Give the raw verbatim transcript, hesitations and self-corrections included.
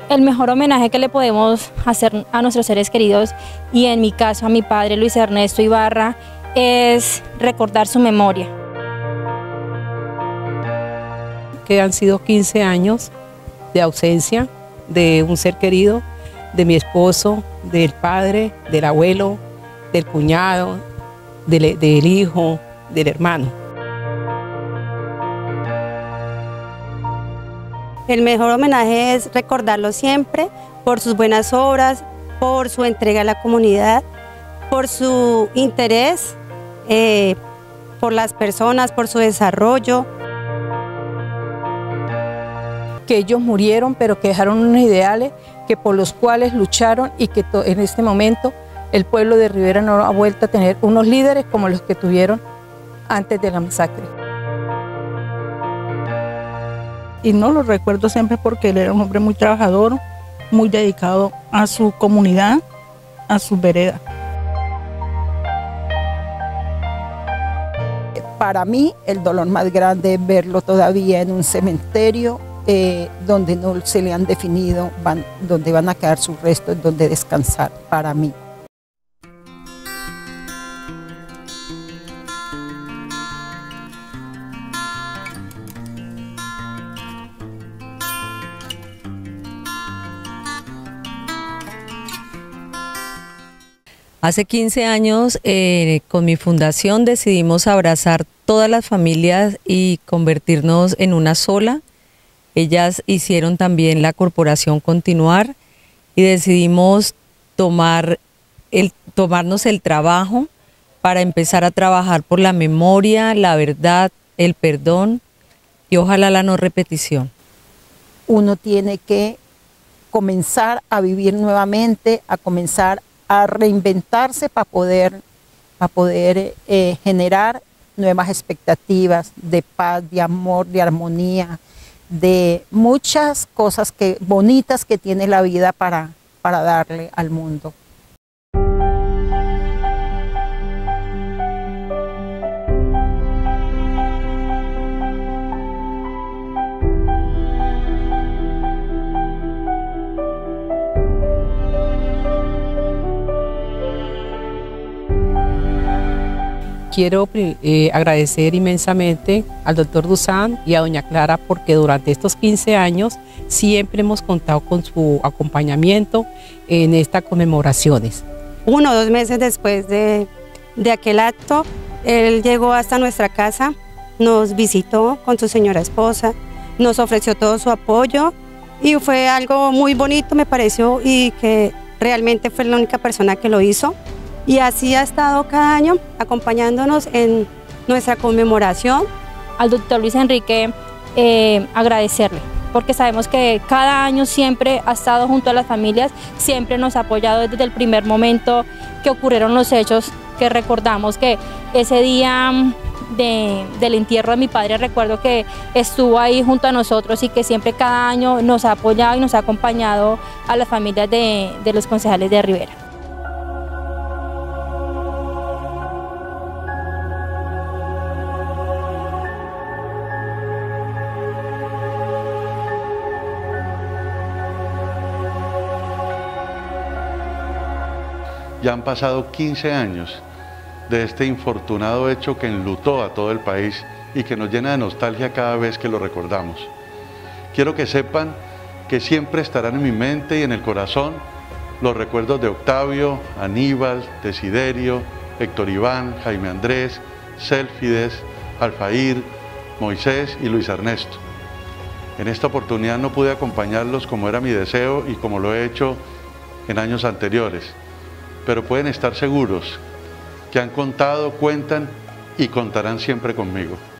El mejor homenaje que le podemos hacer a nuestros seres queridos, y en mi caso a mi padre Luis Ernesto Ibarra, es recordar su memoria. Que han sido quince años de ausencia de un ser querido, de mi esposo, del padre, del abuelo, del cuñado, del, del hijo, del hermano. El mejor homenaje es recordarlo siempre por sus buenas obras, por su entrega a la comunidad, por su interés eh, por las personas, por su desarrollo. Que ellos murieron, pero que dejaron unos ideales que por los cuales lucharon, y que en este momento el pueblo de Rivera no ha vuelto a tener unos líderes como los que tuvieron antes de la masacre. Y no lo recuerdo siempre porque él era un hombre muy trabajador, muy dedicado a su comunidad, a su vereda. Para mí el dolor más grande es verlo todavía en un cementerio eh, donde no se le han definido, van, donde van a quedar sus restos, donde descansar, para mí. Hace quince años, eh, con mi fundación, decidimos abrazar todas las familias y convertirnos en una sola. Ellas hicieron también la corporación Continuar y decidimos tomar el, tomarnos el trabajo para empezar a trabajar por la memoria, la verdad, el perdón y ojalá la no repetición. Uno tiene que comenzar a vivir nuevamente, a comenzar a reinventarse para poder, para poder eh, generar nuevas expectativas de paz, de amor, de armonía, de muchas cosas que, bonitas que tiene la vida para, para darle al mundo. Quiero eh, agradecer inmensamente al doctor Dusan y a doña Clara, porque durante estos quince años siempre hemos contado con su acompañamiento en estas conmemoraciones. Uno o dos meses después de, de aquel acto, él llegó hasta nuestra casa, nos visitó con su señora esposa, nos ofreció todo su apoyo y fue algo muy bonito, me pareció, y que realmente fue la única persona que lo hizo. Y así ha estado cada año acompañándonos en nuestra conmemoración. Al doctor Luis Enrique eh, agradecerle, porque sabemos que cada año siempre ha estado junto a las familias, siempre nos ha apoyado desde el primer momento que ocurrieron los hechos, que recordamos que ese día de, del entierro de mi padre, recuerdo que estuvo ahí junto a nosotros y que siempre cada año nos ha apoyado y nos ha acompañado a las familias de, de los concejales de Rivera. Ya han pasado quince años de este infortunado hecho que enlutó a todo el país y que nos llena de nostalgia cada vez que lo recordamos. Quiero que sepan que siempre estarán en mi mente y en el corazón los recuerdos de Octavio, Aníbal, Desiderio, Héctor Iván, Jaime Andrés, Célfides, Alfair, Moisés y Luis Ernesto. En esta oportunidad no pude acompañarlos como era mi deseo y como lo he hecho en años anteriores, pero pueden estar seguros que han contado, cuentan y contarán siempre conmigo.